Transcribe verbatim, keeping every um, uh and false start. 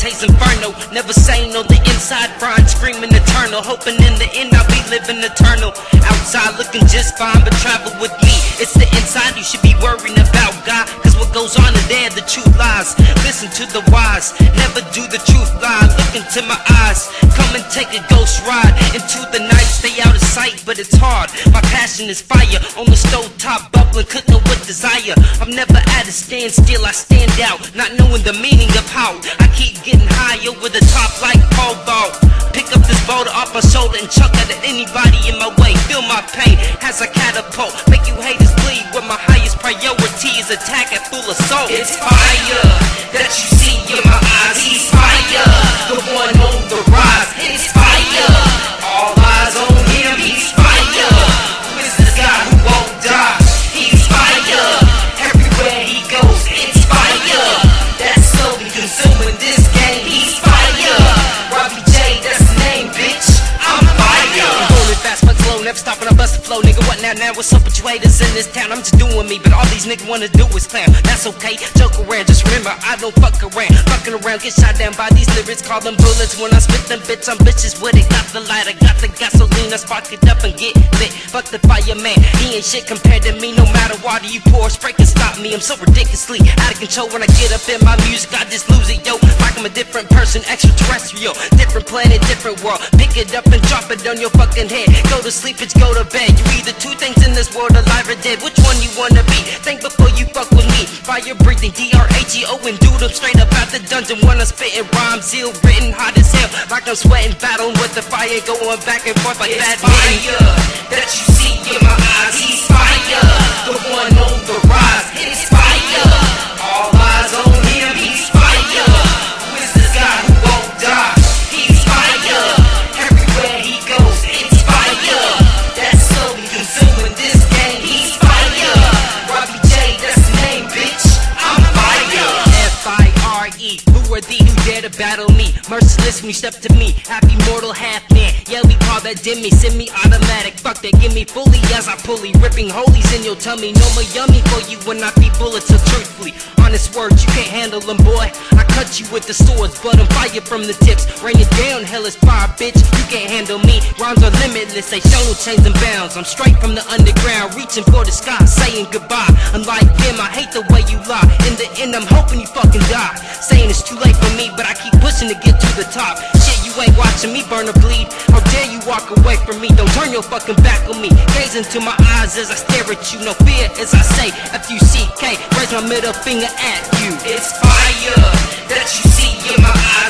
Dante's Inferno. Never sane on the inside, crying, screaming eternal, hoping in the end I'll be living eternal. Outside looking just fine, but travel with me. It's the inside you should be worrying about, God, cause what goes on in there, the truth lies. Listen to the wise, never do the truth lie. Look into my eyes, come and take a ghost ride into the night. Stay out of sight, but it's hard. My passion is fire on the stove top, bubbling, cooking with desire. I'm never at a standstill, I stand out, not knowing the meaning of how I keep getting high over the top like Paul Ball. Pick up this boulder off my shoulder and chuck it at anybody in my way. Feel my pain as I catapult, make you haters bleed. When my highest priority is attack at full assault. It's fire that you see in my eyes. He's fire, the one on the rise. It's fire, all eyes on him. He's fire. Who is this guy who won't die? He's fire, everywhere he goes. It's fire, that's slowly consuming this game. He's fire, Robbie J, that's the name, bitch. I'm fire. I'm going fast but slow, never stopping, I bust the flow. Nigga, what now, now? What's up with you haters in this town? I'm just doing me, but all these niggas wanna do is clown. That's okay, joke around, just remember I don't fuck around. Fucking around, get shot down by these lyrics, call them bullets. When I spit them bitch, I'm bitches with it. Got the light, I got the gasoline, I spark it up and get lit. Fuck the fireman, he ain't shit compared to me. No matter water you pour, spray can stop me. I'm so ridiculously out of control when I get up in my music, I just lose it, yo. Like I'm a different person, extraterrestrial, different planet, different world. Pick it up and drop it on your fucking head. Go to sleep, it's go to bed. You either two things in this world, alive or dead. Which one you wanna be? Think before you fuck with me. Fire breathing, D R A G O and do them straight up out the dungeon. When I'm spitting rhymes, seal written hot as hell, like I'm sweating, battling with the fire, going back and forth like that. Fire that you see in my eyes. He's fire, the one on the rise. It's fire, all eyes on him. He's fire. Who is this guy who won't die? He's fire, everywhere he goes. It's fire, that's slowly consuming this game. He's fire, Robbie J, that's the name, bitch. I'm fire. F I R E, who are thee who dare to battle me? Merciless when you step to me, happy mortal half man. Yeah, we call that dimmy, semi-automatic. Fuck that, give me fully as I pulley, ripping holies in your tummy. No more yummy for you when I feed bullets. So truthfully, honest words, you can't handle them, boy. I cut you with the swords, but I'm fire from the tips. Rain it down, hell is fire, bitch. You can't handle me. Rhymes are limitless, they show no chains and bounds. I'm straight from the underground, reaching for the sky, saying goodbye. Unlike them, I hate the way you lie. In the end, I'm hoping you fucking die. Saying it's too late for me, but I keep pushing to get to the top. Shit, you ain't watching me burn or bleed. How dare you walk away from me? Don't turn your fucking back on me. Gaze into my eyes as I stare at you. No fear as I say F U C K. Raise my middle finger at you. It's fire that you see in my eyes.